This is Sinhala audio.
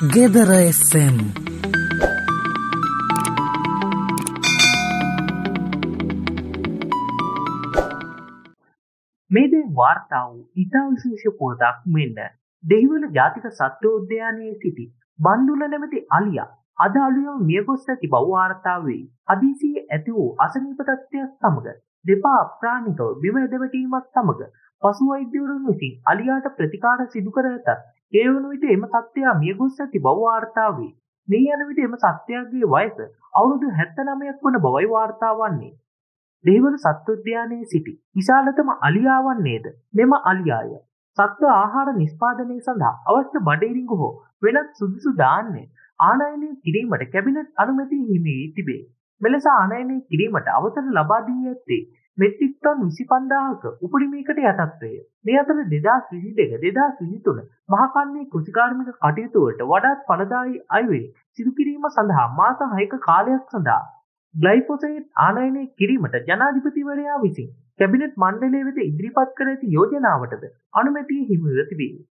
ගෙදර FM මේ දේ වාර්තා වූ ඉතා විශේෂ පුවතක් මෙන්න දෙහිවල ජාතික සත්වෝද්‍යානයේ සිටි බන්දුල නැමැති අලියා අද අලුයම මියගොස් ඇති බව වාර්තා වේ. හදිසියේ ඇති වූ අසනීප තත්ත්වයක් සමග දෙපා අප්‍රාණිකව බිම ඇදවැටීමත් සමග පසු වෛද්‍යවරුන් විසින් අලියාට ප්‍රතිකාර සිදු කර ඇතත් ඒ වන විට එම සත්වයා මියගොස් ඇති බව වාර්තා වේ. මේ යන විට එම සත්වයාගේ වයස අවුරුදු 79ක් වන බවයි වාර්තා වන්නේ. දෙහිවල සත්වෝද්‍යානයේ සිටි විශාලතම අලියා වන්නේද මෙම අලියාය. සත්ව ආහාර නිෂ්පාදනය සඳහා අවශ්‍ය බඩේරිඟු හෝ වෙනත් සුදුසු ධාන්‍ය ආනයනය කිරීමට කැබිනට් අනුමැතිය හිමි වී තිබේ. මෙලෙස ආනයනය කිරීමට අවසර ලබා දී ඇත්තේ මෙට්‍රික් ටන් 25000ක උපරිමයකට යටත්වය. මේ අතර 2022-2023 මහකන්නේ කෘෂිකාර්මික කටයුතු වලට වඩාත් ඵලදායී අයුරින් සිදු කිරීම සඳහා මාස 6ක කාලයක් සඳහා ග්ලයිෆොසේට් ආනයනය කිරීමට ජනාධිපතිවරයා විසින් කැබිනට් මණ්ඩලය වෙත ඉදිරිපත් කර ඇති යෝජනාවටද අනුමැතිය හිමිව තිබේ.